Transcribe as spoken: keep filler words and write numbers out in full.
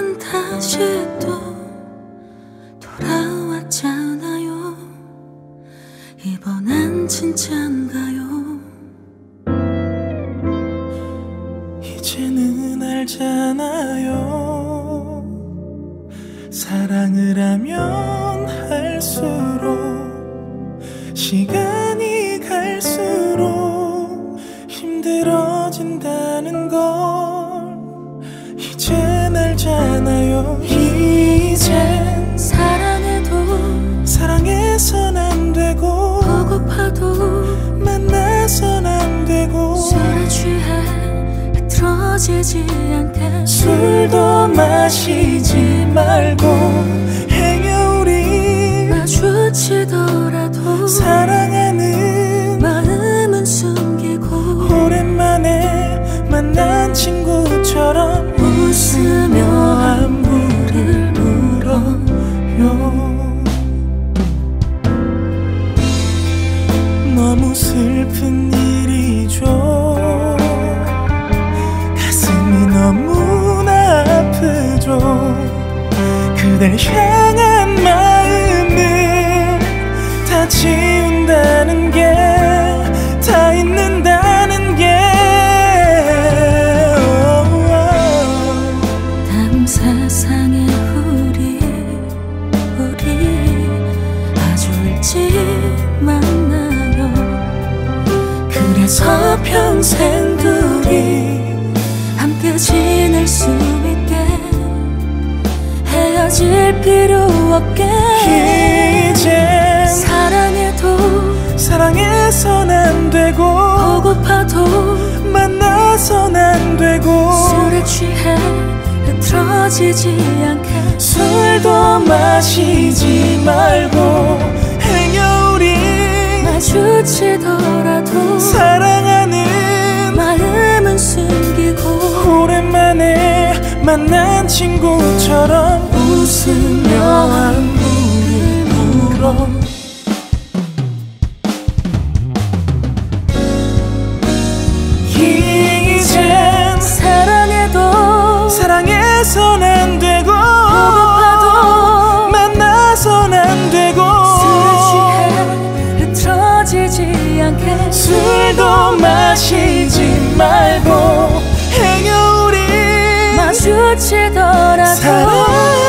넌 다시 또 돌아왔잖아요. 이번엔 진짠가요? 이제는 알잖아요. 사랑을 하면 할수록 시간이 갈수록 힘들어진다는 걸 이젠 알잖아요. 이젠 사랑해도 사랑해선 안 되고 보고파도 만나선 안 되고 술에 취해 흐트러지지 않게 술도 마시지 말고 해요. 우리 마주치더라도 사랑하는 마음은 숨기고 오랜만에 만난 친구처럼 웃으며 안부를 물어요. 너무 슬픈 일이죠. 가슴이 너무나 아프죠. 그댈 향한 마음을 다 지운다는 게 다 잊는다는 게 다음 세상에 우리 우리 아주 일찍 만나요. 그래서 평생 둘이 함께 지낼 수 있게 헤어질 필요 없게 이젠 사랑해도 사랑해선 안 되고 보고파도 만나선 안 되고 술에 취해 흐트러지지 않게 술도 마시지 말고 해요. 우리 마주치더라도 사랑하는 마음은 숨기고 오랜만에 만난 친구처럼 웃으며 안부를 물어 이젠 사랑해도 사랑해선 안 되고 보고파도 만나선 안 되고 술에 취해 흐트러지지 않게 술도 마시지 말고 해요. 우리 마주치더라도 사랑